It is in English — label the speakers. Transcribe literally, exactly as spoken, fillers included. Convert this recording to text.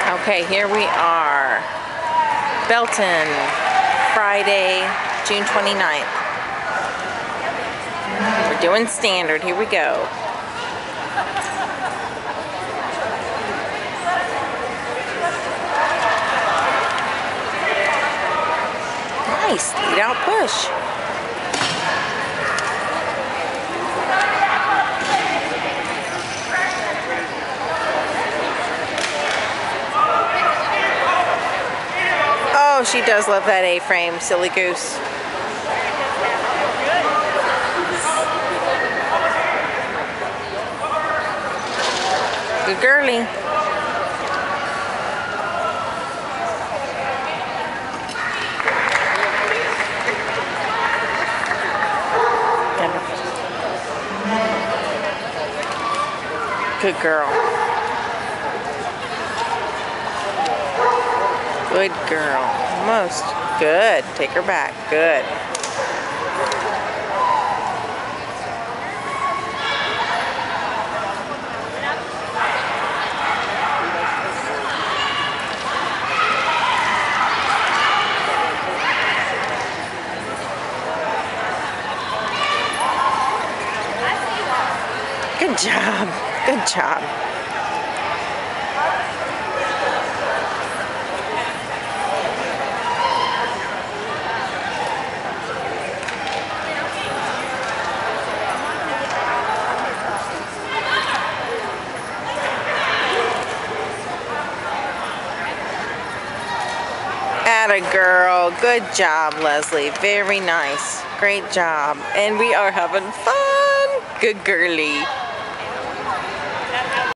Speaker 1: Okay, here we are. Belton, Friday, June twenty-ninth. We're doing standard. Here we go. Nice. Lead out push. Oh, she does love that A-frame, silly goose. Good girly. Good girl. Good girl. Almost. Good. Take her back. Good. Good job. Good job. Atta girl. Good job, Leslie. Very nice. Great job. And we are having fun. Good girly.